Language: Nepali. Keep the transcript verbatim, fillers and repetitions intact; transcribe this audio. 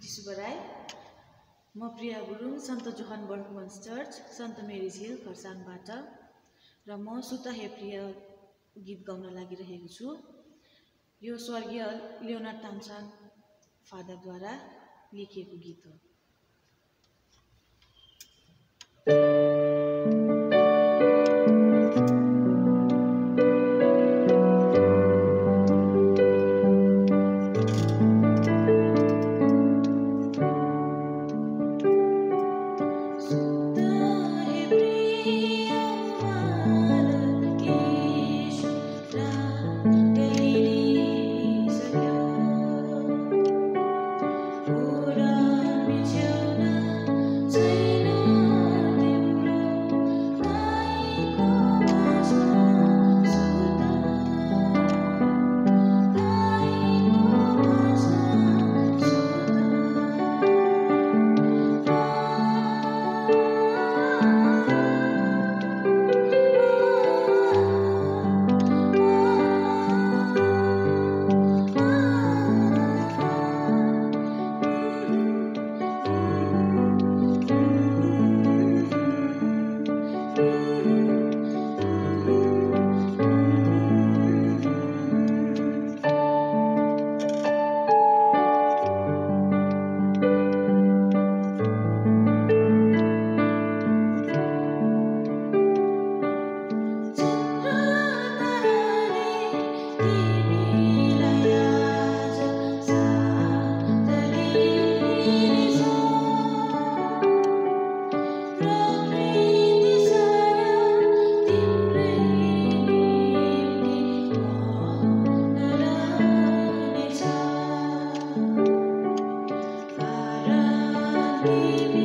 जिसुबराई म Priya Gurung saint Johan Berchmans church saint Mary's hill खरसाङबाट र म सुता हे प्रिया गीत गाउन लागिरहेको छु। यो स्वर्गीय लियोनार्ड ताम्सन फादरद्वारा लेखिएको गीत हो। Baby